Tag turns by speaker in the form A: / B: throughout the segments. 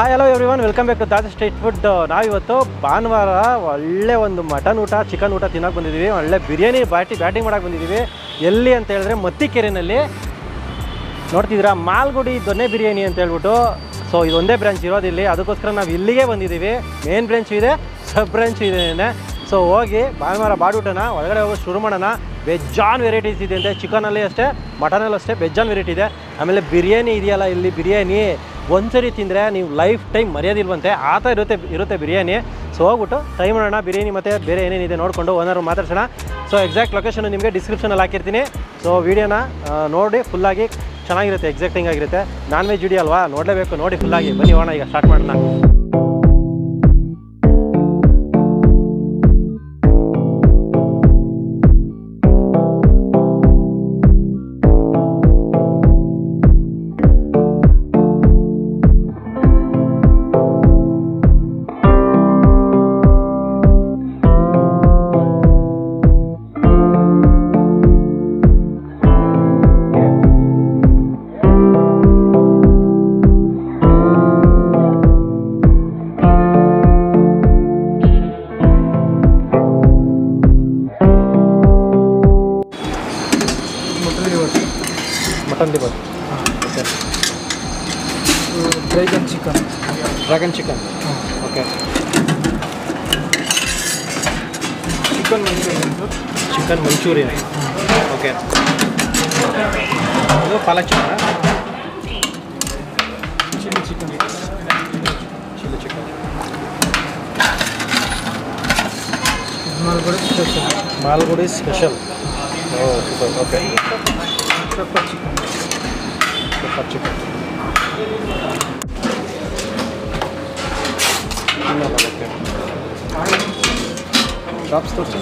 A: Hi hello everyone, welcome back to Taj street food. ನಾವಿವತ್ತು ಭಾನುವಾರ ಒಳ್ಳೆ ಒಂದು ಮಟನ್ ಊಟ, ಚಿಕನ್ ಊಟ ತಿನ್ನೋಕೆ ಬಂದಿದ್ದೀವಿ. ಒಳ್ಳೆ ಬಿರಿಯಾನಿ ಬ್ಯಾಟಿಂಗ್ ಮಾಡೋಕೆ ಬಂದಿದ್ದೀವಿ. ಎಲ್ಲಿ ಅಂತ ಹೇಳಿದ್ರೆ ಮತ್ತಿಕೆರೆಯಲ್ಲಿ ನೋಡ್ತಿದ್ದೀರಾ, ಮಾಲ್ಗುಡಿ ದೊನ್ನೆ ಬಿರಿಯಾನಿ ಅಂತ ಹೇಳ್ಬಿಟ್ಟು. ಸೊ ಇದೊಂದೇ ಬ್ರಾಂಚ್ ಇರೋದಿಲ್ಲಿ, ಅದಕ್ಕೋಸ್ಕರ ನಾವು ಇಲ್ಲಿಗೆ ಬಂದಿದ್ದೀವಿ. ಮೇನ್ ಬ್ರಾಂಚ್ ಇದೆ, ಸಬ್ ಬ್ರಾಂಚ್ ಇದೆ. ಸೊ ಹೋಗಿ ಭಾನುವಾರ ಬಾಡೂಟನ ಒಳಗಡೆ ಹೋಗಿ ಶುರು ಮಾಡೋಣ. ವೆಜ್ಜಾನ್ ವೆರೈಟೀಸ್ ಇದೆ ಅಂತೆ, ಚಿಕನಲ್ಲಿ ಅಷ್ಟೇ, ಮಟನಲ್ಲಿ ಅಷ್ಟೇ ವೆಜ್ಜಾನ್ ವೆರೈಟಿ ಇದೆ. ಆಮೇಲೆ ಬಿರಿಯಾನಿ ಇದೆಯಲ್ಲ, ಇಲ್ಲಿ ಬಿರಿಯಾನಿ ಒಂದ್ಸರಿ ತಿಂದರೆ ನೀವು ಲೈಫ್ ಟೈಮ್ ಮರ್ಯಾದಿಲ್ವಂತೆ, ಆ ಥರ ಇರುತ್ತೆ ಬಿರಿಯಾನಿ. ಸೊ ಹೋಗ್ಬಿಟ್ಟು ಟ್ರೈ ಮಾಡೋಣ ಬಿರಿಯಾನಿ ಮತ್ತು ಬೇರೆ ಏನೇನಿದೆ ನೋಡಿಕೊಂಡು ಓನರ್ ಮಾತಾಡ್ಸೋಣ. ಸೊ ಎಕ್ಸಾಕ್ಟ್ ಲೊಕೇಶನ್ ನಿಮಗೆ ಡಿಸ್ಕ್ರಿಪ್ಷನಲ್ಲಿ ಹಾಕಿರ್ತೀನಿ. ಸೊ ವೀಡಿಯೋನ ನೋಡಿ ಫುಲ್ಲಾಗಿ, ಚೆನ್ನಾಗಿರುತ್ತೆ, ಎಕ್ಸಾಕ್ಟಿಂಗ್ ಆಗಿರುತ್ತೆ. ನಾನ್ ವೆಜ್ ವಿಡಿಯೋ ಅಲ್ವಾ, ನೋಡಲೇಬೇಕು. ನೋಡಿ ಫುಲ್ಲಾಗಿ ಬನ್ನಿ, ಹೋಗೋಣ, ಈಗ ಸ್ಟಾರ್ಟ್ ಮಾಡೋಣ. Mutton liver, okay. Dragon chicken, okay. Chicken manchurian, okay. ಇದು palak chicken, chilli chicken, Malgudi special, okay. Pepper chicken, okay. Chops ತೋರಿಸಿ.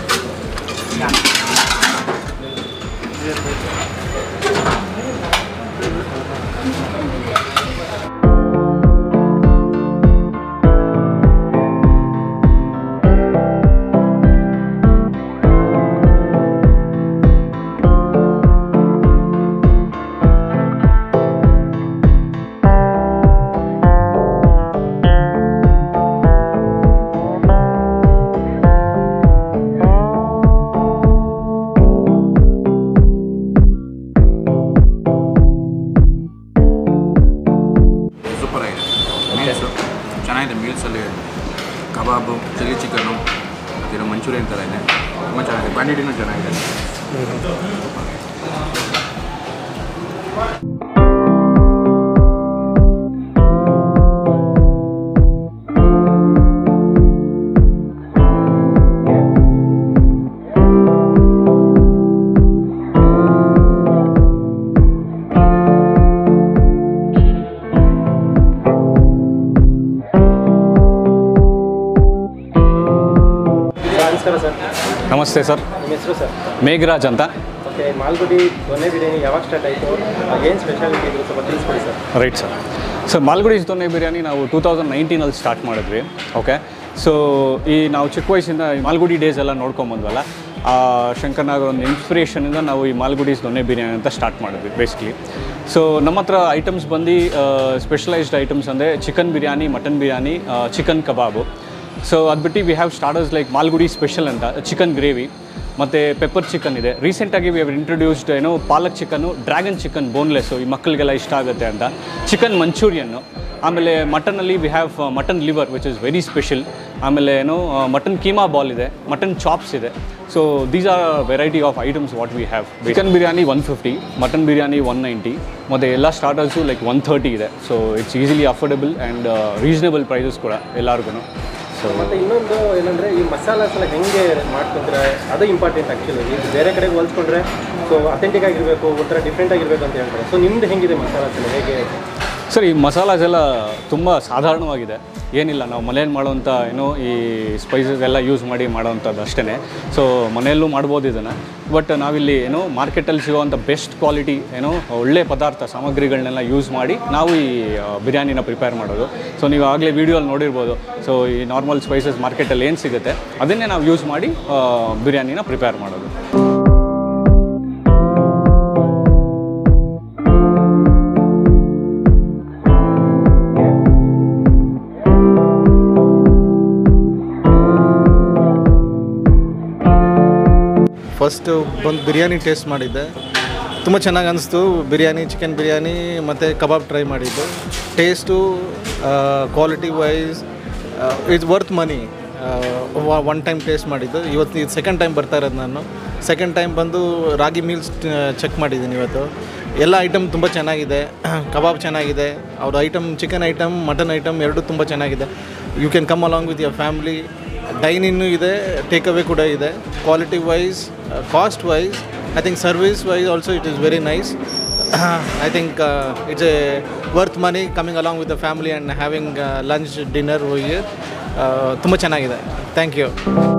B: ಚೆನ್ನಾಗಿದೆ. ಮೀಲ್ಸಲ್ಲಿ ಕಬಾಬು, ಚಿಲ್ಲಿ ಚಿಕನ್ನು ಮತ್ತು ಮಂಚೂರಿಯನ್ ಥರ ಇದೆ, ತುಂಬ ಚೆನ್ನಾಗಿದೆ. ಕ್ವಾಂಟಿಟಿನೂ ಚೆನ್ನಾಗಿದೆ.
A: ನಮಸ್ಕಾರ ಸರ್.
C: ನಮಸ್ತೆ ಸರ್.
A: ನಿಮ್ಮ ಹೆಸರು ಸರ್?
C: ಮೇಘರಾಜ್ ಅಂತ.
A: ಓಕೆ. ಮಾಲ್ಗುಡಿ ದೊನ್ನೆ ಬಿರಿಯಾನಿ ಯಾವಾಗ ಸ್ಟಾರ್ಟ್ ಆಯಿತು, ಏನು ಸ್ಪೆಷಾಲಿಟಿ ಇದ್ರು ಸ್ವಲ್ಪ ತಿಳಿಸ್ಕೊಡಿ sir.
C: Right sir. Sir, Malgudi donne biryani ನಾವು 2019 ಸ್ಟಾರ್ಟ್ ಮಾಡಿದ್ವಿ. ಓಕೆ. ಸೊ ನಾವು ಚಿಕ್ಕ ವಯಸ್ಸಿಂದ ಮಾಲ್ಗುಡಿ ಡೇಸ್ ಎಲ್ಲ ನೋಡ್ಕೊಂಬಂದ್ವಲ್ಲ, ಆ ಶಂಕರ್ನಾಗ್ ಒಂದು ಇನ್ಸ್ಪಿರೇಷನಿಂದ ನಾವು ಈ ಮಾಲ್ಗುಡಿ ದೊನ್ನೆ ಬಿರಿಯಾನಿ ಅಂತ ಸ್ಟಾರ್ಟ್ ಮಾಡಿದ್ವಿ ಬೇಸಿಕ್ಲಿ. ಸೊ ನಮ್ಮ ಹತ್ರ ಐಟಮ್ಸ್ ಬಂದು ಸ್ಪೆಷಲೈಸ್ಡ್ ಐಟಮ್ಸ್ ಅಂದರೆ chicken biryani, mutton biryani, chicken kebab. So ಅದು ಬಿಟ್ಟು we have starters like Malgudi special ಅಂತ ಚಿಕನ್ ಗ್ರೇವಿ, ಮತ್ತು ಪೆಪ್ಪರ್ ಚಿಕನ್ ಇದೆ. ರೀಸೆಂಟಾಗಿ we have introduced palak chicken, dragon chicken boneless, ಈ ಮಕ್ಕಳಿಗೆಲ್ಲ ಇಷ್ಟ ಆಗುತ್ತೆ ಅಂತ, ಚಿಕನ್ ಮಂಚೂರಿಯನ್ನು. ಆಮೇಲೆ ಮಟನಲ್ಲಿ we have mutton liver which is very special. ಆಮೇಲೆ ಮಟನ್ ಕೀಮಾ ಬಾಲ್ ಇದೆ, ಮಟನ್ ಚಾಪ್ಸ್ ಇದೆ. So these are variety of items what we have. Chicken biryani 150, mutton biryani 190, ಮತ್ತು ಎಲ್ಲ ಸ್ಟಾರ್ಟರ್ಸು ಲೈಕ್ 130 ಇದೆ. So it's easily affordable and reasonable prices ಕೂಡ ಎಲ್ಲರಿಗೂ.
A: So ಮತ್ತು ಇನ್ನೊಂದು ಏನಂದರೆ, ಈ ಮಸಾಲಾಸ್ ಎಲ್ಲ ಹೆಂಗೆ ಮಾಡ್ಕೊಂಡ್ರೆ ಅದು ಇಂಪಾರ್ಟೆಂಟ್ ಆ್ಯಕ್ಚುಲಿ. ಬೇರೆ ಕಡೆಗೆ ಹೋಲ್ಸ್ಕೊಂಡ್ರೆ ಸೊ ಅಥೆಂಟಿಕ್ ಆಗಿರಬೇಕು, ಒಂಥರ ಡಿಫ್ರೆಂಟ್ ಆಗಿರಬೇಕು ಅಂತ ಹೇಳ್ತಾರೆ. ಸೊ ನಿಮ್ದು ಹೆಂಗಿದೆ ಮಸಾಲಾಸ್ ಎಲ್ಲ, ಹೇಗೆ
C: ಸರ್? ಈ ಮಸಾಲಾಸ್ ಎಲ್ಲ ತುಂಬ ಸಾಧಾರಣವಾಗಿದೆ, ಏನಿಲ್ಲ. ನಾವು ಮನೇಲಿ ಮಾಡೋವಂಥ ಈ ಸ್ಪೈಸಸ್ ಎಲ್ಲ ಯೂಸ್ ಮಾಡಿ ಮಾಡೋವಂಥದ್ದು ಅಷ್ಟೇ. ಸೊ ಮನೆಯಲ್ಲೂ ಮಾಡ್ಬೋದು ಇದನ್ನು. ಬಟ್ ನಾವಿಲ್ಲಿ ಮಾರ್ಕೆಟಲ್ಲಿ ಸಿಗೋವಂಥ ಬೆಸ್ಟ್ ಕ್ವಾಲಿಟಿ ಒಳ್ಳೆ ಪದಾರ್ಥ ಸಾಮಗ್ರಿಗಳನ್ನೆಲ್ಲ ಯೂಸ್ ಮಾಡಿ ನಾವು ಈ ಬಿರಿಯಾನಿನ ಪ್ರಿಪೇರ್ ಮಾಡೋದು. ಸೊ ನೀವು ಆಗಲೇ ವೀಡಿಯೋಲ್ಲಿ ನೋಡಿರ್ಬೋದು. ಸೊ ಈ ನಾರ್ಮಲ್ ಸ್ಪೈಸಸ್ ಮಾರ್ಕೆಟಲ್ಲಿ ಏನು ಸಿಗುತ್ತೆ ಅದನ್ನೇ ನಾವು ಯೂಸ್ ಮಾಡಿ ಬಿರಿಯಾನಿನ ಪ್ರಿಪೇರ್ ಮಾಡೋದು.
D: ಫಸ್ಟು ಬಂದು ಬಿರಿಯಾನಿ ಟೇಸ್ಟ್ ಮಾಡಿದ್ದೆ. ತುಂಬ ಚೆನ್ನಾಗಿ ಅನಿಸ್ತು. ಬಿರಿಯಾನಿ, ಚಿಕನ್ ಬಿರಿಯಾನಿ ಮತ್ತು ಕಬಾಬ್ ಟ್ರೈ ಮಾಡಿದ್ದು. Taste, quality wise it's worth money. One time taste ಮಾಡಿದ್ದು. ಇವತ್ತು ಇದು ಸೆಕೆಂಡ್ ಟೈಮ್ ಬರ್ತಾ ಇರೋದು ನಾನು. ಸೆಕೆಂಡ್ ಟೈಮ್ ಬಂದು ರಾಗಿ ಮೀಲ್ಸ್ ಚೆಕ್ ಮಾಡಿದ್ದೀನಿ ಇವತ್ತು. ಎಲ್ಲ ಐಟಮ್ ತುಂಬ ಚೆನ್ನಾಗಿದೆ. ಕಬಾಬ್ ಚೆನ್ನಾಗಿದೆ. ಅವ್ರ item, chicken item, mutton item ಎರಡೂ ತುಂಬ ಚೆನ್ನಾಗಿದೆ. You can come along with your family. Dine in ಇದೆ, ಟೇಕ್ ಅವೇ ಕೂಡ ಇದೆ. Quality wise, cost wise, I think service wise also it is very nice. I think it's a worth money coming along with the family and having lunch, dinner over here. ತುಂಬ ಚೆನ್ನಾಗಿದೆ. Thank you.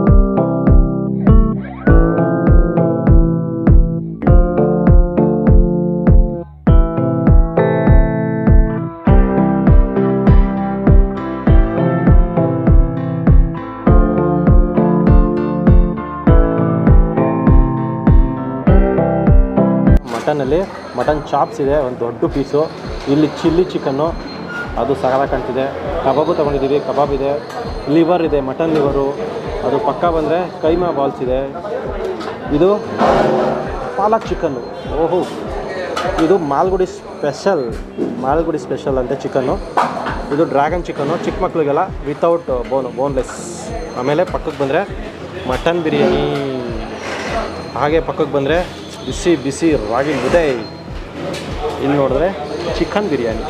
A: ಮಟನಲ್ಲಿ mutton chops ಇದೆ, ಒಂದು ದೊಡ್ಡ piece. ಇಲ್ಲಿ chilli chicken, ಅದು ಸಗಲ ಕಾಣ್ತಿದೆ. ಕಬಾಬು ತೊಗೊಂಡಿದ್ದೀವಿ, ಕಬಾಬ್ ಇದೆ. ಲಿವರ್ ಇದೆ, ಮಟನ್ ಲಿವರು. ಅದು ಪಕ್ಕ ಬಂದರೆ ಕೈಮಾ ಬಾಲ್ಸ್ ಇದೆ. ಇದು ಪಾಲಕ್ ಚಿಕನ್ನು. ಓಹೋ, ಇದು ಮಾಲ್ಗುಡಿ ಸ್ಪೆಷಲ್ ಅಂತೆ ಚಿಕನ್ನು. ಇದು ಡ್ರ್ಯಾಗನ್ ಚಿಕನ್ನು, ಚಿಕ್ಕ ಮಕ್ಕಳಿಗೆಲ್ಲ ವಿತೌಟ್ ಬೋನ್ಲೆಸ್. ಆಮೇಲೆ ಪಕ್ಕಕ್ಕೆ ಬಂದರೆ ಮಟನ್ ಬಿರಿಯಾನಿ. ಹಾಗೆ ಪಕ್ಕಕ್ಕೆ ಬಂದರೆ ಬಿಸಿ ರಾಗಿ ಮುದ್ದೆ. ಇಲ್ಲಿ ನೋಡಿದ್ರೆ ಚಿಕನ್ ಬಿರಿಯಾನಿ.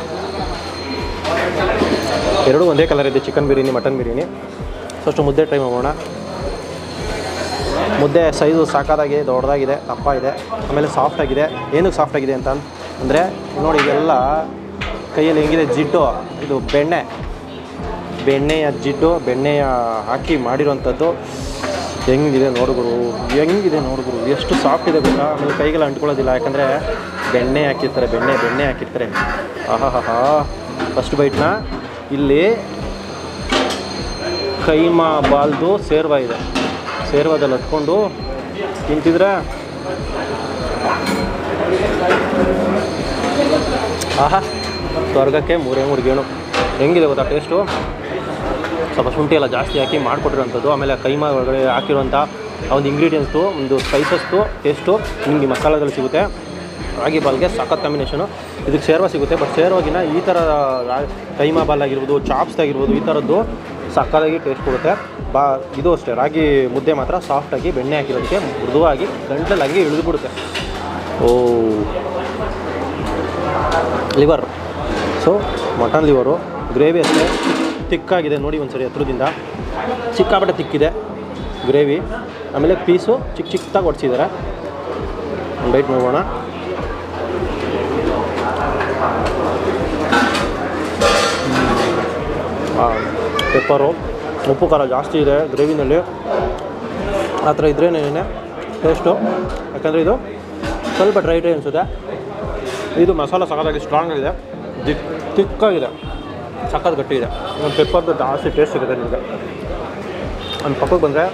A: ಎರಡೂ ಒಂದೇ ಕಲರ್ ಇದೆ, chicken biryani, mutton biryani. First ಮುದ್ದೆ ಟ್ರೈ ಮಾಡೋಣ. ಮುದ್ದೆ ಸೈಜು ಸಾಕಾದಾಗಿ ದೊಡ್ಡದಾಗಿದೆ, ದಪ್ಪ ಇದೆ, ಆಮೇಲೆ ಸಾಫ್ಟಾಗಿದೆ. ಏನಕ್ಕೆ ಸಾಫ್ಟಾಗಿದೆ ಅಂತ ಅಂದರೆ ನೋಡಿ, ಇದೆಲ್ಲ ಕೈಯಲ್ಲಿ ಹೆಂಗಿದೆ ಜಿಡ್ಡು. ಇದು ಬೆಣ್ಣೆಯ ಜಿಡ್ಡು, ಬೆಣ್ಣೆಯ ಹಾಕಿ ಮಾಡಿರೋಂಥದ್ದು. ಹೆಂಗಿದೆ ನೋಡಿದ್ರು, ಎಷ್ಟು ಸಾಫ್ಟ್ ಇದೆ ಗೊತ್ತಾ. ಆಮೇಲೆ ಕೈಗೆಲ್ಲ ಅಂಟ್ಕೊಳ್ಳೋದಿಲ್ಲ, ಯಾಕಂದರೆ ಬೆಣ್ಣೆ ಹಾಕಿರ್ತಾರೆ. ಆಹಾ, ಫಸ್ಟ್ ಬೈಟ್ನ ಇಲ್ಲಿ ಕೈಮಾ ಬಾಲ್ದು ಸೇರ್ವ ಇದೆ. ಸೇರ್ವದಲ್ಲಿ ಹತ್ಕೊಂಡು ತಿಂತಿದ್ರೆ ಆಹಾ, ಸ್ವರ್ಗಕ್ಕೆ ಮೂರೇ ಗೇಣು. ಹೆಂಗಿದೆ ಗೊತ್ತಾ ಟೇಸ್ಟು. ಸ್ವಲ್ಪ ಶುಂಠಿ ಎಲ್ಲ ಜಾಸ್ತಿ ಹಾಕಿ ಮಾಡಿಕೊಟ್ಟಿರೋಂಥದ್ದು. ಆಮೇಲೆ ಕೈಮಾ ಒಳಗಡೆ ಹಾಕಿರೋಂಥ ಒಂದು ಇಂಗ್ರೀಡಿಯೆಂಟ್ಸು, ಒಂದು ಸ್ಪೈಸಸ್ದು ಟೇಸ್ಟು ನಿಮಗೆ ಮಸಾಲದಲ್ಲಿ ಸಿಗುತ್ತೆ. ರಾಗಿ ಬಾಲ್ಗೆ ಸಖತ್ ಕಾಂಬಿನೇಷನು. ಇದಕ್ಕೆ ಸೇರ್ವ ಸಿಗುತ್ತೆ, ಬಟ್ ಸೇರ್ವಾಗಿನ ಈ ಥರ ಕೈಮಾ ಬಾಲ್ ಆಗಿರ್ಬೋದು, ಚಾಪ್ಸ್ ಆಗಿರ್ಬೋದು, ಈ ಥರದ್ದು ಸಕ್ಕತ್ತಾಗಿ ಟೇಸ್ಟ್ ಕೊಡುತ್ತೆ. ಇದು ಅಷ್ಟೇ, ರಾಗಿ ಮುದ್ದೆ ಮಾತ್ರ ಸಾಫ್ಟಾಗಿ ಬೆಣ್ಣೆ ಹಾಕಿರೋದಕ್ಕೆ ಮೃದುವಾಗಿ ಗಂಟಲಾಗಿ ಇಳಿದುಬಿಡುತ್ತೆ. Liver, so mutton liver, gravy ಅಷ್ಟೇ ತಿಕ್ಕಾಗಿದೆ ನೋಡಿ. ಒಂದ್ಸರಿ ಹತ್ರದಿಂದ ಸಿಕ್ಕಾಪಟ್ಟೆ ತಿಕ್ಕಿದೆ ಗ್ರೇವಿ. ಆಮೇಲೆ ಪೀಸು ಚಿಕ್ಕದಾಗಿ ಹೊಡ್ಸಿದ್ದಾರೆ. ಒಂದು ಬೈಟ್ ನೋಡೋಣ. ಪೆಪ್ಪರು, ಉಪ್ಪು ಖಾರ ಜಾಸ್ತಿ ಇದೆ ಗ್ರೇವಿನಲ್ಲಿ. ಆ ಥರ ಇದ್ರೇನೇ ಟೇಸ್ಟು, ಯಾಕಂದರೆ ಇದು ಸ್ವಲ್ಪ ಡ್ರೈ ಅನಿಸುತ್ತೆ. ಇದು ಮಸಾಲ ಸಖತ್ತಾಗಿ ಸ್ಟ್ರಾಂಗ್ ಆಗಿದೆ, ತಿಕ್ಕಾಗಿದೆ, ಸಖತ್ ಗಟ್ಟಿ ಇದೆ. ಒಂದು ಪೆಪ್ಪರ್ದು ಜಾಸ್ತಿ ಟೇಸ್ಟ್ ಸಿಗುತ್ತೆ ನಿಮಗೆ. ಒಂದು ಪಕ್ಕಕ್ಕೆ ಬಂದರೆ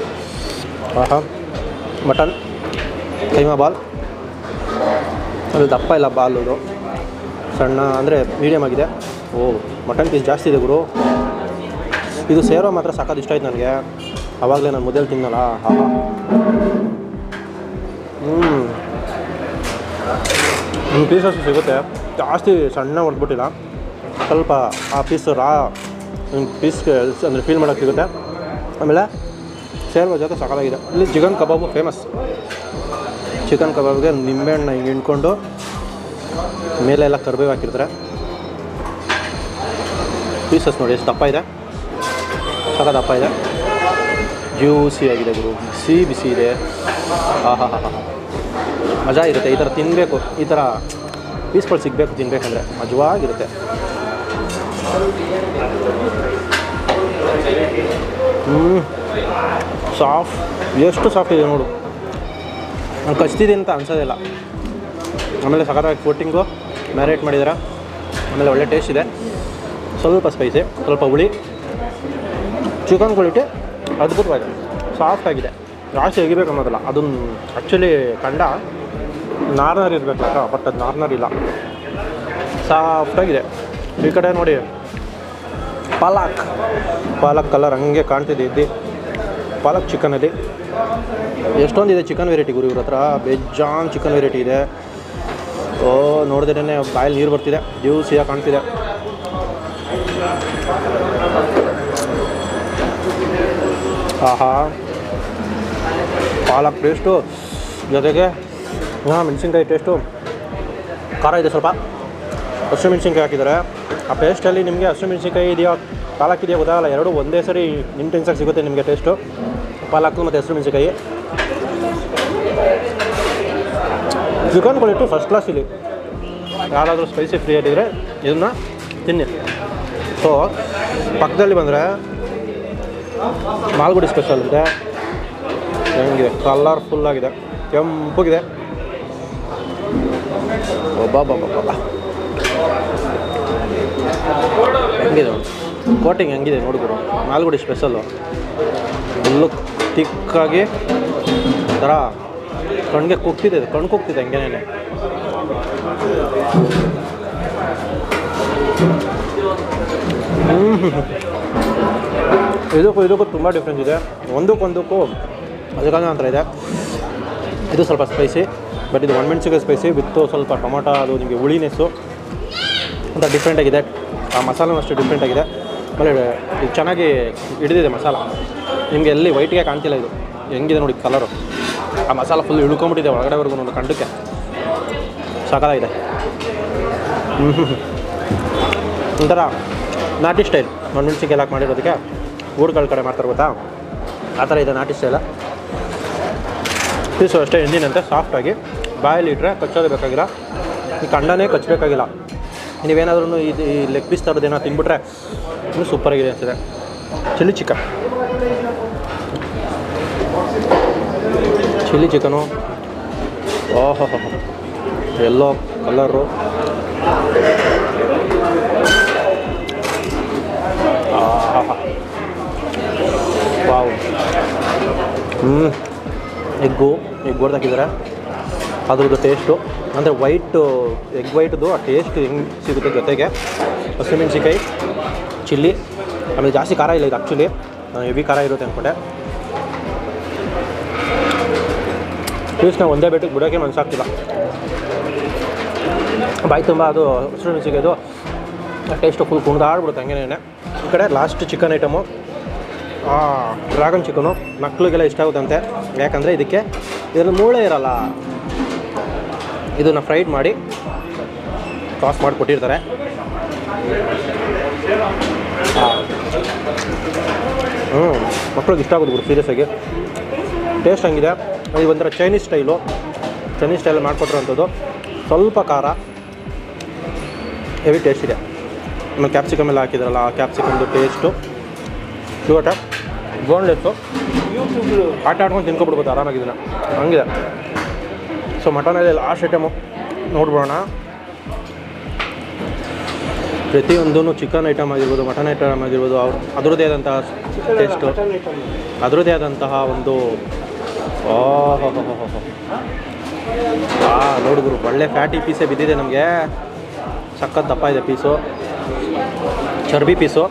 A: ಮಟನ್ ಕೈಮಾ ಬಾಲ್. ಅದು ದಪ್ಪ ಇಲ್ಲ ಬಾಲು, ಸಣ್ಣ ಅಂದರೆ ಮೀಡಿಯಮ್ ಆಗಿದೆ. ಮಟನ್ ಪೀಸ್ ಜಾಸ್ತಿ ಇದೆ ಗುರು. ಇದು ಸೇರೋ ಮಾತ್ರ ಸಖತ್ ಇಷ್ಟ ಆಯ್ತು ನನಗೆ. ಆವಾಗಲೇ ನಾನು ಮೊದಲು ತಿನ್ನಲ್ಲ. ಒಂದು ಪೀಸಸ್ ಸಿಗುತ್ತೆ, ಜಾಸ್ತಿ ಸಣ್ಣ ಹೊಡೆದ್ಬಿಟ್ಟಿಲ್ಲ. ಸ್ವಲ್ಪ ಆ ಪೀಸ್ ಪೀಸ್ಗೆ ಅಂದರೆ ಫೀಲ್ ಮಾಡೋಕ್ಕೆ ಸಿಗುತ್ತೆ. ಆಮೇಲೆ ಸೇರ್ವ ಜೊತೆ ಸಖತ್ತಾಗಿದೆ. ಇಲ್ಲಿ ಚಿಕನ್ ಕಬಾಬು ಫೇಮಸ್. ಚಿಕನ್ ಕಬಾಬ್ಗೆ ನಿಂಬೆಹಣ್ಣು ಹಿಂಗೆ ಹಿಂಡ್ಕೊಂಡು ಮೇಲೆ ಎಲ್ಲ ಕರಿಬೇವು ಹಾಕಿರ್ತಾರೆ. ಪೀಸಸ್ ನೋಡಿ ಎಷ್ಟು ದಪ್ಪ ಇದೆ, ಸಖತ್ ದಪ್ಪ ಇದೆ, ಜ್ಯೂಸಿ ಆಗಿದೆ ಗುರು. ಬಿಸಿ ಇದೆ. ಮಜಾ ಇರುತ್ತೆ ಈ ಥರ ತಿನ್ನಬೇಕು. ಈ ಥರ ಪೀಸ್ಗಳು ಸಿಗಬೇಕು ತಿನ್ನಬೇಕಂದ್ರೆ ಮಜವಾಗಿರುತ್ತೆ. ಸಾಫ್ಟ್, ಎಷ್ಟು ಸಾಫ್ಟ್ ಇದೆ ನೋಡು. ನಾನು ಕಚ್ತಿದೆ ಅಂತ ಅನ್ಸೋದಿಲ್ಲ. ಆಮೇಲೆ ಸಖತ್ತಾಗಿ ಕೋಟಿಂಗು ಮ್ಯಾರಿನೇಟ್ ಮಾಡಿದ್ದಾರೆ. ಆಮೇಲೆ ಒಳ್ಳೆ ಟೇಸ್ಟ್ ಇದೆ. ಸ್ವಲ್ಪ ಸ್ಪೈಸಿ, ಸ್ವಲ್ಪ ಹುಳಿ. ಚಿಕನ್ ಕ್ವಾಲಿಟಿ ಅದ್ಭುತವಾಗಿದೆ, ಸಾಫ್ಟಾಗಿದೆ, ಜಾಸ್ತಿ ಎಗಿಬೇಕು ಅನ್ನೋದಲ್ಲ. ಅದನ್ನು ಆ್ಯಕ್ಚುಲಿ ಕಂಡ ನಾರ್ನರ್ ಇರಬೇಕಲ್ಲ, ಬಟ್ ಅದು ನಾರ್ನರ್ ಇಲ್ಲ, ಸಾಫ್ಟಾಗಿದೆ. ಈ ಕಡೆ ನೋಡಿ ಪಾಲಕ್ ಕಲರ್ ಹಂಗೆ ಕಾಣ್ತಿದೆ ಇದ್ದು. ಪಾಲಕ್ ಚಿಕನಲ್ಲಿ ಎಷ್ಟೊಂದಿದೆ ಚಿಕನ್ ವೆರೈಟಿ ಗುರು ಇವ್ರ ಹತ್ರ. ಬೇಜಾನ್ ಚಿಕನ್ ವೆರೈಟಿ ಇದೆ. ಓ ನೋಡಿದ್ರೇ ಬಾಯಲ್ಲಿ ನೀರು ಬರ್ತಿದೆ, ಜ್ಯೂಸಿಯಾಗಿ ಕಾಣ್ತಿದೆ. ಆಹಾ, ಪಾಲಕ್ ಟೇಸ್ಟು ಜೊತೆಗೆ ಮೆಣಸಿನ್ಕಾಯಿ ಟೇಸ್ಟು, ಖಾರ ಇದೆ ಸ್ವಲ್ಪ, ಹಸಿರು ಮೆಣಸಿನ್ಕಾಯಿ ಹಾಕಿದ್ದಾರೆ. ಆ ಪೇಸ್ಟಲ್ಲಿ ನಿಮಗೆ ಹಸಿರು ಮೆಣಸಿನ್ಕಾಯಿ ಇದೆಯೋ ಪಾಲಕ್ ಇದೆಯೋ ಗೊತ್ತಾಗಲ್ಲ, ಎರಡೂ ಒಂದೇ ಸರಿ ಇಂಟೆನ್ಸಾಗಿ ಸಿಗುತ್ತೆ ನಿಮಗೆ ಟೇಸ್ಟು. ಪಾಲಕ್ಕು ಮತ್ತು ಹಸಿರು ಮೆಣಸಿನ್ಕಾಯಿ. ಚಿಕನ್ ಕ್ವಾಲಿಟಿ ಫಸ್ಟ್ ಕ್ಲಾಸ್ ಇಲ್ಲಿ. ಯಾರಾದರೂ ಸ್ಪೈಸಿ ಫ್ರೀ ಆಗಿದ್ದರೆ ಇದನ್ನು ತಿನ್ನಿ. ಸೊ ಪಕ್ಕದಲ್ಲಿ ಬಂದರೆ ಮಾಲ್ಗುಡಿ ಸ್ಪೆಷಲ್ ಇದೆ. ಹೆಂಗಿದೆ, ಕಲರ್ಫುಲ್ಲಾಗಿದೆ, ಕೆಂಪಗಿದೆ. ಒಬ್ಬ ಹೆಂಗಿದೆ ನೋಡಿ ಕೋಟಿಂಗ್, ಹೆಂಗಿದೆ ನೋಡಿದ್ರು. ಮಾಲ್ಗುಡಿ ಸ್ಪೆಷಲ್ಲು ಫುಲ್ಲು ತಿಕ್ಕಾಗಿ ಥರ ಕಣ್ಣಿಗೆ ಕುಗ್ತಿದೆ, ಕಣ್ಣು ಕುಗ್ತಿದೆ ಹಂಗೇನೆ. ಇದಕ್ಕೂ ತುಂಬ ಡಿಫ್ರೆನ್ಸ್ ಇದೆ. ಒಂದಕ್ಕೂ ಅದಕ್ಕಾಗ ಅಂತ ಇದೆ. ಇದು ಸ್ವಲ್ಪ ಸ್ಪೈಸಿ, ಬಟ್ ಇದು ಒಣಮೆಣಸಿಗೆ ಸ್ಪೈಸಿ ವಿತ್ತು ಸ್ವಲ್ಪ ಟೊಮೊಟೊ, ಅದು ನಿಮಗೆ ಹುಳಿನೆಸ್ಸು ಅಂತ ಡಿಫ್ರೆಂಟಾಗಿದೆ. ಆ ಮಸಾಲನೂ ಅಷ್ಟು ಡಿಫ್ರೆಂಟಾಗಿದೆ. ಆಮೇಲೆ ಇದು ಚೆನ್ನಾಗಿ ಹಿಡಿದಿದೆ ಮಸಾಲ. ನಿಮಗೆ ಎಲ್ಲಿ ವೈಟ್ಗೆ ಕಾಣ್ತಿಲ್ಲ, ಇದು ಹೆಂಗಿದೆ ನೋಡಿ ಕಲರು. ಆ ಮಸಾಲ ಫುಲ್ ಇಳ್ಕೊಂಬಿಟ್ಟಿದೆ ಒಳಗಡೆವರೆಗೂ ಒಂದು ಕಂಡಕ್ಕೆ. ಸಾಕಾಗಿದೆ. ಒಂಥರ ನಾಟಿ ಸ್ಟೈಲ್ ಒಣಮೆಣಸಿಗೆ ಹಾಕಿ ಮಾಡಿರೋದಕ್ಕೆ ಊರುಗಳ ಕಡೆ ಮಾಡ್ತಾರೆ ಗೊತ್ತಾ, ಆ ಥರ ಇದೆ ನಾಟಿ ಸ್ಟೈಲ. ಪೀಸು ಅಷ್ಟೇ ಎಂದಿನಂತೆ ಸಾಫ್ಟಾಗಿ ಬಾಯಲ್ಲಿ ಇಟ್ಟರೆ ಕಚ್ಚೋದೇ ಬೇಕಾಗಿಲ್ಲ. ಈ ಕಂಡನೇ ಕಚ್ಚಬೇಕಾಗಿಲ್ಲ. ನೀವೇನಾದ್ರೂ ಇದು ಈ ಲೆಗ್ ಪೀಸ್ ಥರದ್ದೇನೋ ತಿಂದ್ಬಿಟ್ರೆ ಇನ್ನೂ ಸೂಪರಾಗಿದೆ ಅನಿಸಿದೆ. ಚಿಲ್ಲಿ ಚಿಕನು ಓಹೋ ಎಲ್ಲೋ ಕಲರು, ವಾವ್. ಎಗ್ ಹೊಡೆದಾಕಿದ್ದಾರೆ. ಅದ್ರದ್ದು ಟೇಸ್ಟು ಅಂದರೆ ಎಗ್ ವೈಟ್ದು ಆ ಟೇಸ್ಟ್ ಹೆಂಗೆ ಸಿಗುತ್ತೆ. ಜೊತೆಗೆ ಹಸಿಮೆಣಸಿಕಾಯಿ, ಚಿಲ್ಲಿ, ಆಮೇಲೆ ಜಾಸ್ತಿ ಖಾರ ಇಲ್ಲ ಇದು. ಆ್ಯಕ್ಚುಲಿ ಹೆವಿ ಖಾರ ಇರುತ್ತೆ ಅಂದ್ಕೊಂಡೆ. ಪೀಸ್ನ ಒಂದೇ ಬೆಟ್ಟಕ್ಕೆ ಬಿಡೋಕ್ಕೆ ಮನಸ್ಸಾಗ್ತಿಲ್ಲ. ಬಾಯಿ ತುಂಬ ಅದು ಹಸಿರು ಮೆಣಸಿಕಾಯ್ದು ಟೇಸ್ಟು ಫುಲ್ ಕುಣಿದಾಡ್ಬಿಡುತ್ತೆ ಹಂಗೇನೆ. ಈ ಕಡೆ last chicken item dragon chicken. ಮಕ್ಕಳಿಗೆಲ್ಲ ಇಷ್ಟ ಆಗುತ್ತಂತೆ, ಯಾಕಂದರೆ ಇದರಲ್ಲಿ ಮೂಳೆ ಇರಲ್ಲ. ಇದನ್ನು ಫ್ರೈಡ್ ಮಾಡಿ ಟಾಸ್ ಮಾಡಿ ಕೊಟ್ಟಿರ್ತಾರೆ. ಮಕ್ಳಿಗೆ ಇಷ್ಟ ಆಗೋದು ಬಿಡು ಸೀರಿಯಸ್ ಆಗಿ. ಟೇಸ್ಟ್ ಹಂಗಿದೆ. ಇದು ಒಂಥರ ಚೈನೀಸ್ ಸ್ಟೈಲ್ ಮಾಡಿಕೊಟ್ಟಿರೋಂಥದ್ದು. ಸ್ವಲ್ಪ ಖಾರ, ಹೆವಿ ಟೇಸ್ಟ್ ಇದೆ. ಆಮೇಲೆ ಕ್ಯಾಪ್ಸಿಕಮ್ ಎಲ್ಲ ಹಾಕಿದಾರಲ್ಲ, ಆ ಕ್ಯಾಪ್ಸಿಕಮ್ದು ಟೇಸ್ಟು ಇವಟ ಬೋನ್ಲೆಸ್ಸು ಆಟ ಆಡ್ಕೊಂಡು ತಿನ್ಕೊಬಿಡ್ಬೋದು ಆರಾಮಾಗಿದ್ದನ್ನು, ಹಂಗಿದೆ. ಸೊ ಮಟನಲ್ಲಿ ಲಾಸ್ಟ್ ಐಟಮು ನೋಡ್ಬಿಡೋಣ. ಪ್ರತಿಯೊಂದೂ ಚಿಕನ್ ಐಟಮ್ ಆಗಿರ್ಬೋದು, ಮಟನ್ ಐಟಮ್ ಆಗಿರ್ಬೋದು, ಅದರದ್ದೇ ಆದಂತಹ ಟೇಸ್ಟು, ಅದರದ್ದೇ ಆದಂತಹ ಒಂದು ನೋಡಿದ್ರು ಒಳ್ಳೆ ಫ್ಯಾಟಿ ಪೀಸೇ ಬಿದ್ದಿದೆ ನಮಗೆ. ಸಖತ್ ದಪ್ಪ ಇದೆ ಪೀಸು, ಚರ್ಬಿ ಪೀಸು.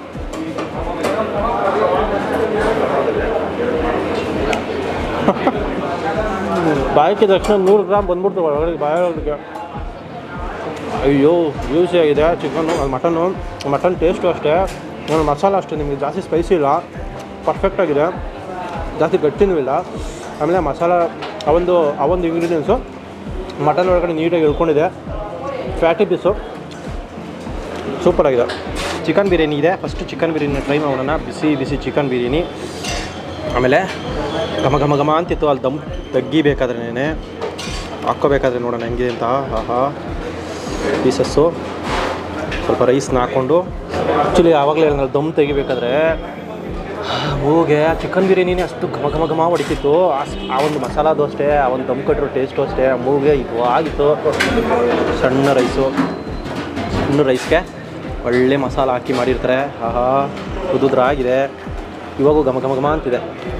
A: ಬಾಯಿಗೆ ತಕ್ಷಣ 100 ಗ್ರಾಮ್ ಬಂದ್ಬಿಡ್ತು ಒಳಗಡೆ ಬಾಯಿಗೆ. ಅಯ್ಯೋ ಜ್ಯೂಸಿ ಆಗಿದೆ ಚಿಕನ್ನು. ಅದು ಮಟನ್ ಟೇಸ್ಟು ಅಷ್ಟೇ. ಮಸಾಲ ಅಷ್ಟೇ, ನಿಮಗೆ ಜಾಸ್ತಿ ಸ್ಪೈಸಿ ಇಲ್ಲ, ಪರ್ಫೆಕ್ಟಾಗಿದೆ, ಜಾಸ್ತಿ ಗಟ್ಟಿನೂ ಇಲ್ಲ. ಆಮೇಲೆ ಮಸಾಲ ಆ ಒಂದು ಇಂಗ್ರೀಡಿಯೆಂಟ್ಸು ಮಟನ್ ಒಳಗಡೆ ನೀಟಾಗಿ ಇಳ್ಕೊಂಡಿದೆ. ಫ್ಯಾಟಿ ಪೀಸು ಸೂಪರಾಗಿದೆ. ಚಿಕನ್ ಬಿರಿಯಾನಿ ಇದೆ. ಫಸ್ಟು ಚಿಕನ್ ಬಿರಿಯಾನಿ ಟ್ರೈ ಮಾಡೋಣ. ಬಿಸಿ ಚಿಕನ್ ಬಿರಿಯಾನಿ. ಆಮೇಲೆ ಘಮ ಅಂತಿತ್ತು. ಅಲ್ಲಿ ದಮ್ ತೆಗಿಬೇಕಾದ್ರೇ ಹಾಕ್ಕೋಬೇಕಾದ್ರೆ ನೋಡೋಣ ಹೆಂಗಿದೆ ಅಂತ. ಆಹಾ, ಪೀಸಸ್ಸು ಸ್ವಲ್ಪ ರೈಸ್ನ ಹಾಕ್ಕೊಂಡು. ಆ್ಯಕ್ಚುಲಿ ಆವಾಗಲೇ ಹೇಳಿದ್ನಲ್ಲ, ದಮ್ ತೆಗಿಬೇಕಾದ್ರೆ ಹೋಗೆ ಚಿಕನ್ ಬಿರಿಯಾನಿನೇ ಅಷ್ಟು ಘಮ ಹೊಡಿತಿತ್ತು. ಆ ಒಂದು ಮಸಾಲಾದು ಅಷ್ಟೇ, ಆ ಒಂದು ದಮ್ ಕಟ್ಟಿರೋ ಟೇಸ್ಟು ಅಷ್ಟೇ. ಮೂಗೆ ಇದು ಆಗಿತ್ತು. ಸಣ್ಣ ರೈಸ್ಗೆ ಒಳ್ಳೆ ಮಸಾಲ ಹಾಕಿ ಮಾಡಿರ್ತಾರೆ. ಆಹಾ, ಕುದುದ್ರಾಗಿದೆ. ಇವಾಗೂ ಘಮ ಅಂತಿದೆ.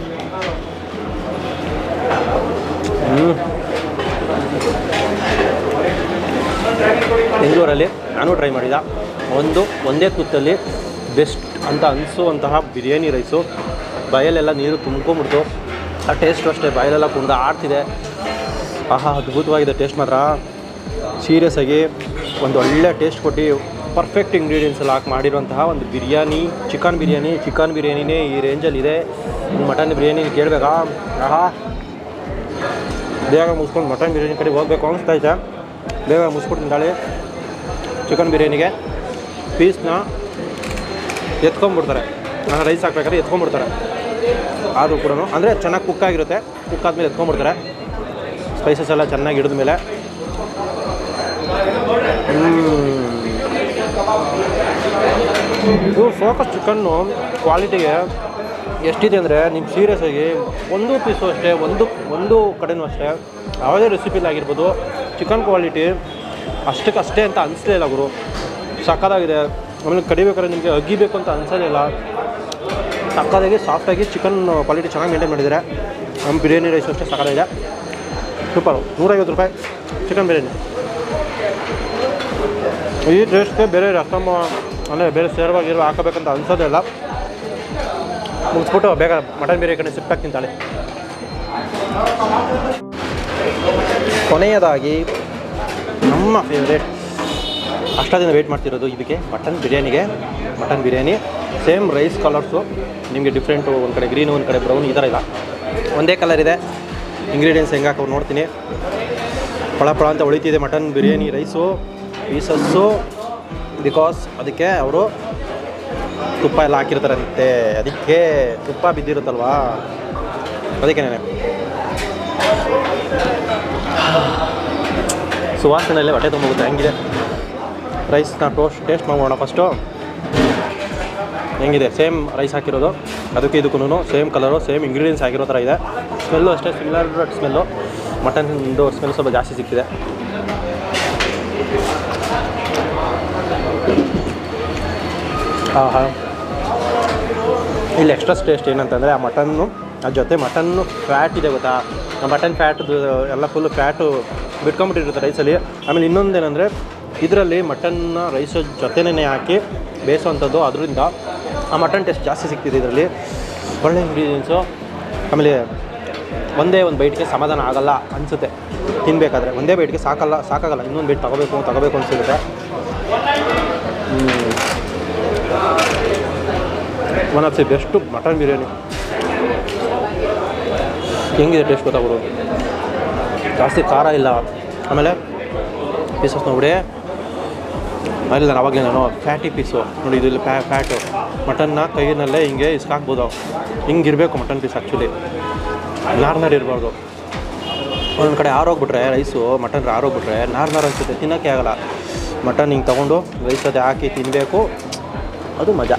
A: ಬೆಂಗಳೂರಲ್ಲಿ ನಾನು ಟ್ರೈ ಮಾಡಿದ ಒಂದೇ ತುತ್ತಲ್ಲಿ ಬೆಸ್ಟ್ ಅಂತ ಅನಿಸುವಂತಹ ಬಿರಿಯಾನಿ ರೈಸು ಬಾಯಲ್ಲೆಲ್ಲ ನೀರು ತುಂಬ್ಕೊಂಬಿಡ್ತು. ಆ ಟೇಸ್ಟು ಅಷ್ಟೇ, ಬಾಯಲ್ಲೆಲ್ಲ ಕುಂದ ಆಡ್ತಿದೆ. ಆಹಾ, ಅದ್ಭುತವಾಗಿದೆ ಟೇಸ್ಟ್ ಮಾತ್ರ. ಸೀರಿಯಸ್ ಆಗಿ ಒಂದು ಒಳ್ಳೆ ಟೇಸ್ಟ್ ಕೊಟ್ಟು ಪರ್ಫೆಕ್ಟ್ ಇಂಗ್ರೀಡಿಯೆಂಟ್ಸ್ ಎಲ್ಲ ಹಾಕಿ ಮಾಡಿರುವಂತಹ ಒಂದು ಬಿರಿಯಾನಿ, ಚಿಕನ್ ಬಿರಿಯಾನಿನೇ ಈ ರೇಂಜಲ್ಲಿದೆ. ಮಟನ್ ಬಿರಿಯಾನಿ ಕೇಳಬೇಕಾ? ಆಹಾ, ಬೇಗ ಮುಗಿಸ್ಕೊಂಡು ಮಟನ್ ಬಿರಿಯಾನಿ ಕಡೆ ಹೋಗಬೇಕು ಅನಿಸ್ತೈತೆ. ಬೇಗ ಮುಗಿಸ್ಬಿಡ್ತೀನಿ ತಾಳಿ. ಚಿಕನ್ ಬಿರಿಯಾನಿಗೆ ಪೀಸ್ನ ಎತ್ಕೊಂಡ್ಬಿಡ್ತಾರೆ, ನಾನು ರೈಸ್ ಹಾಕ್ಬೇಕಾದ್ರೆ ಎತ್ಕೊಂಡ್ಬಿಡ್ತಾರೆ. ಆದರೂ ಕೂಡ ಅಂದರೆ ಚೆನ್ನಾಗಿ ಕುಕ್ಕಾಗಿರುತ್ತೆ, ಕುಕ್ಕಾದ್ಮೇಲೆ ಎತ್ಕೊಂಡ್ಬಿಡ್ತಾರೆ. ಸ್ಪೈಸಸ್ ಎಲ್ಲ ಚೆನ್ನಾಗಿ ಹಿಡಿದ ಮೇಲೆ ಇದು ಫೋಕಸ್ ಚಿಕನ್ನು ಕ್ವಾಲಿಟಿಗೆ ಎಷ್ಟಿದೆ ಅಂದರೆ, ನೀವು ಸೀರಿಯಸ್ ಆಗಿ ಒಂದು ಪೀಸು ಅಷ್ಟೇ, ಒಂದು ಕಡೆನೂ ಅಷ್ಟೇ, ಯಾವುದೇ ರೆಸಿಪಿಲಾಗಿರ್ಬೋದು ಚಿಕನ್ ಕ್ವಾಲಿಟಿ ಅಷ್ಟಕ್ಕಷ್ಟೇ ಅಂತ ಅನಿಸ್ಲೇ ಇಲ್ಲ ಗುರು. ಸಕ್ಕತ್ತಾಗಿದೆ. ಆಮೇಲೆ ಕಡಿಬೇಕಾದ್ರೆ ನಿಮಗೆ ಅಗ್ಗಿಬೇಕು ಅಂತ ಅನ್ಸೋದೇ ಇಲ್ಲ. ಸಕ್ಕತ್ತಾಗಿ ಸಾಫ್ಟಾಗಿ ಚಿಕನ್ ಕ್ವಾಲಿಟಿ ಚೆನ್ನಾಗಿ ಮೇಂಟೈನ್ ಮಾಡಿದ್ದಾರೆ. ನಮ್ಮ ಬಿರಿಯಾನಿ ರೈಸು ಅಷ್ಟೇ ಸಕ್ಕತ್ತಾಗಿದೆ, ಸೂಪರು. 150 ರೂಪಾಯಿ ಚಿಕನ್ ಬಿರಿಯಾನಿ. ಈ ಟೇಸ್ಟ್ಗೆ ಬೇರೆ ರಸಮ್ ಅಂದರೆ ಬೇರೆ ಸೇರ್ವಾಗಿರೋ ಹಾಕಬೇಕಂತ ಅನ್ಸೋದೇ ಇಲ್ಲ. ಮುಗಿಸ್ಬಿಟ್ಟು ಬೇಗ ಮಟನ್ ಬಿರಿಯಾನಿ ಕಡೆ ಸಿಪ್ಪಾಗಿ ತಿಂತಾಳೆ. ಕೊನೆಯದಾಗಿ ನಮ್ಮ ಫೇವ್ರೇಟ್, ಅಷ್ಟೊಂದಿನ ವೆಯ್ಟ್ ಮಾಡ್ತಿರೋದು ಇದಕ್ಕೆ, mutton biryani. Same rice colours ನಿಮಗೆ ಡಿಫ್ರೆಂಟು, ಒಂದು ಕಡೆ ಗ್ರೀನು ಒಂದು ಕಡೆ ಬ್ರೌನ್, ಈ ಥರ ಇಲ್ಲ, ಒಂದೇ ಕಲರ್ ಇದೆ. ಇಂಗ್ರೀಡಿಯೆಂಟ್ಸ್ ಹೆಂಗೆ ಹಾಕೋರು ನೋಡ್ತೀನಿ. ಪಳ ಅಂತ ಹೊಳಿತಿದೆ mutton biryani rice pieces, because ಅದಕ್ಕೆ ಅವರು ತುಪ್ಪ ಎಲ್ಲ ಹಾಕಿರ್ತಾರಂತೆ, ಅದಕ್ಕೆ ತುಪ್ಪ ಬಿದ್ದಿರುತ್ತಲ್ವಾ, ಅದಕ್ಕೇನೆ ಸುವಾಸನೆಯಲ್ಲೇ ಹೊಟ್ಟೆ ತುಂಬೋಗುತ್ತೆ. ಹೆಂಗಿದೆ ರೈಸ್ನ ಟೇಸ್ಟ್ ಮಾಡೋಣ ಫಸ್ಟು. ಹೆಂಗಿದೆ? ಸೇಮ್ ರೈಸ್ ಹಾಕಿರೋದು, ಅದಕ್ಕೆ ಇದಕ್ಕೂ ಸೇಮ್ ಕಲರು, ಸೇಮ್ ಇಂಗ್ರೀಡಿಯೆಂಟ್ಸ್ ಆಗಿರೋ ಥರ ಇದೆ. ಸ್ಮೆಲ್ಲು ಅಷ್ಟೇ ಸಿಮಿಲರ್ ಸ್ಮೆಲ್ಲು. ಮಟನ್ದು ಸ್ಮೆಲ್ ಸ್ವಲ್ಪ ಜಾಸ್ತಿ ಸಿಕ್ಕಿದೆ. ಆಹಾ, ಇಲ್ಲಿ ಎಕ್ಸ್ಟ್ರಾ ಟೇಸ್ಟ್ ಏನಂತಂದರೆ ಆ ಮಟನ್ನು, ಆ ಜೊತೆ ಮಟನ್ನು ಫ್ಯಾಟ್ ಇದೆ ಗೊತ್ತಾ, ಆ ಮಟನ್ ಫ್ಯಾಟ್ದು ಎಲ್ಲ ಫುಲ್ಲು ಫ್ಯಾಟು ಬಿಟ್ಕೊಂಬಿಟ್ಟಿರುತ್ತೆ ರೈಸಲ್ಲಿ. ಆಮೇಲೆ ಇನ್ನೊಂದೇನೆಂದರೆ ಇದರಲ್ಲಿ ಮಟನ್ನ ರೈಸ್ ಜೊತೆನೇ ಹಾಕಿ ಬೇಯಿಸೋವಂಥದ್ದು, ಅದರಿಂದ ಆ ಮಟನ್ ಟೇಸ್ಟ್ ಜಾಸ್ತಿ ಸಿಗ್ತಿದೆ ಇದರಲ್ಲಿ. ಒಳ್ಳೆ ಇಂಗ್ರೀಡಿಯೆಂಟ್ಸು. ಆಮೇಲೆ ಒಂದೇ ಒಂದು ಬೈಟ್ಗೆ ಸಮಾಧಾನ ಆಗಲ್ಲ ಅನಿಸುತ್ತೆ ತಿನ್ನಬೇಕಾದ್ರೆ. ಒಂದೇ ಬೈಟ್ಗೆ ಸಾಕಾಗಲ್ಲ, ಇನ್ನೊಂದು ಬೈಟ್ ತಗೋಬೇಕು ಅನಿಸುತ್ತೆ. One of the best mutton biryani. ಹೆಂಗಿದೆ ಟೇಸ್ಟ್ ಗೊತ್ತಾಗೋದು, ಜಾಸ್ತಿ ಖಾರ ಇಲ್ಲ. ಆಮೇಲೆ ಪೀಸಸ್ ನೋಡಿ, ಅಲ್ಲಿ ಆವಾಗಲೇ ನಾನು ಫ್ಯಾಟಿ ಪೀಸು ನೋಡಿ, ಇದು ಫ್ಯಾಟು ಮಟನ್ನ ಕೈಯಲ್ಲೇ ಹಿಂಗೆ ಇಸ್ಕಾಕ್ಬೋದು. ಹಿಂಗಿರಬೇಕು ಮಟನ್ ಪೀಸ್ ಆ್ಯಕ್ಚುಲಿ, ನಾರ್ನಾರು ಇರಬಾರ್ದು. ಒಂದೊಂದು ಕಡೆ ಆರೋಗ್ಬಿಟ್ರೆ ರೈಸು, ಮಟನ್ ಆರೋಗ್ಬಿಟ್ರೆ ನಾರ್ನಾರು ಅನಿಸುತ್ತೆ, ತಿನ್ನೋಕ್ಕೆ ಆಗಲ್ಲ. ಮಟನ್ ಹಿಂಗೆ ತೊಗೊಂಡು ರೈಸ್ ಅದೇ ಹಾಕಿ ತಿನ್ನಬೇಕು, ಅದು ಮಜಾ.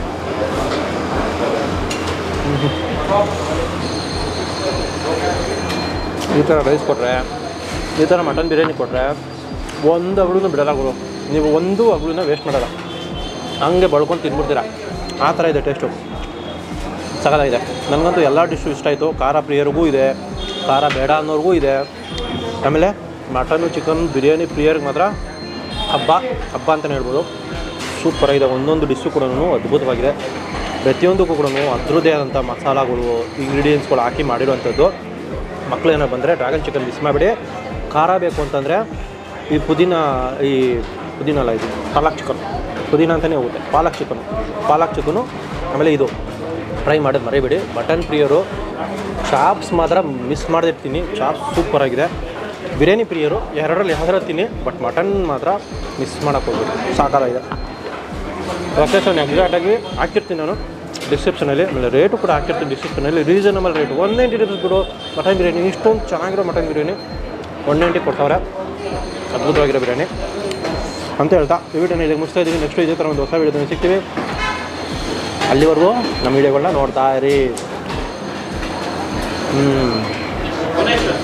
A: ಈ ಥರ ರೈಸ್ ಕೊಟ್ಟರೆ, ಈ ಥರ ಮಟನ್ ಬಿರಿಯಾನಿ ಕೊಟ್ಟರೆ ಒಂದು ಅಗ್ಳೂ ಬಿಡಲ್ಲ ಗುರು. ನೀವು ಒಂದು ಅಗ್ಳನ್ನ ವೇಸ್ಟ್ ಮಾಡಲ್ಲ, ಹಂಗೆ ಬಳ್ಕೊಂಡು ತಿನ್ಬಿಡ್ತೀರ. ಆ ಥರ ಇದೆ ಟೇಸ್ಟು, ಸಕಲಾಗಿದೆ. ನನಗಂತೂ ಎಲ್ಲ ಡಿಶ್ಶು ಇಷ್ಟ ಆಯಿತು. ಖಾರ ಪ್ರಿಯರಿಗೂ ಇದೆ, ಖಾರ ಬೇಡ ಅನ್ನೋರಿಗೂ ಇದೆ. ಆಮೇಲೆ ಮಟನ್ನು ಚಿಕನ್ ಬಿರಿಯಾನಿ ಪ್ರಿಯರಿಗೆ ಮಾತ್ರ ಹಬ್ಬ ಅಂತಲೇ ಹೇಳ್ಬೋದು. ಸೂಪರಾಗಿದೆ. ಒಂದೊಂದು ಡಿಶ್ಶು ಕೂಡ ಅದ್ಭುತವಾಗಿದೆ. ಪ್ರತಿಯೊಂದಕ್ಕೂ ಕೂಡ ಅದರದ್ದೇ ಆದಂಥ ಮಸಾಲಗಳು, ಇಂಗ್ರೀಡಿಯೆಂಟ್ಸ್ಗಳು ಹಾಕಿ ಮಾಡಿರುವಂಥದ್ದು. ಮಕ್ಕಳು ಏನೋ ಬಂದರೆ ಡ್ರ್ಯಾಗನ್ ಚಿಕನ್ ಮಿಸ್ ಮಾಡಿಬಿಡಿ. ಖಾರ ಬೇಕು ಅಂತಂದರೆ ಈ ಪುದೀನ ಅಲ್ಲ, ಇದು ಪಾಲಕ್ ಚಿಕನ್, ಪುದೀನ ಅಂತಲೇ ಹೋಗುತ್ತೆ. ಪಾಲಕ್ ಚಿಕನು. ಆಮೇಲೆ ಇದು ಟ್ರೈ ಮಾಡೋದು ಮರಿಬೇಡಿ. ಮಟನ್ ಪ್ರಿಯರು ಚಾಪ್ಸ್ ಮಾತ್ರ ಮಿಸ್ ಮಾಡದಿರ್ತೀನಿ. ಚಾಪ್ಸ್ ಸೂಪರಾಗಿದೆ. ಬಿರಿಯಾನಿ ಪ್ರಿಯರು ಎರಡರಲ್ಲಿ ಯಾವ್ದಾರು ತಿನ್ನಿ, ಬಟ್ ಮಟನ್ ಮಾತ್ರ ಮಿಸ್ ಮಾಡೋಕ್ಕೆ ಹೋಗ್ಬೋದು. ಸಾಕಾಗಿದೆ. ಲೊಕೇಶನ್ ಎಕ್ಸಾಕ್ಟಾಗಿ ಹಾಕಿರ್ತೀನಿ ನಾನು ಡಿಸ್ಕ್ರಿಪ್ಷನಲ್ಲಿ. ಆಮೇಲೆ ರೇಟು ಕೂಡ ಹಾಕಿರ್ತೀನಿ ಡಿಸ್ಕ್ರಿಪ್ಷನಲ್ಲಿ. ರೀಸನಬಲ್ ರೇಟು 190 ರೂಪೀಸ್ ಬಿಡು ಮಟನ್ ಬಿರಿಯಾನಿ. ಇಷ್ಟೊಂದು ಚೆನ್ನಾಗಿರೋ ಮಟನ್ ಬಿರಿಯಾನಿ 190 ಕೊಡ್ತಾವ್ರೆ. ಅದ್ಭುತವಾಗಿರೋ ಬಿರಿಯಾನಿ ಅಂತ ಹೇಳ್ತಾ ಈ ವಿಡಿಯೋನ ಇದಕ್ಕೆ ಮುಗಿಸ್ತಾ ಇದ್ದೀವಿ. ನೆಕ್ಸ್ಟ್ ಇದೇ ಥರ ಒಂದು ಹೊಸ ವಿಡಿಯೋದಲ್ಲಿ ಸಿಗ್ತೀವಿ. ಅಲ್ಲಿವರೆಗೂ ನಮ್ಮ ವಿಡಿಯೋಗಳನ್ನ ನೋಡ್ತಾ ಇರಿ.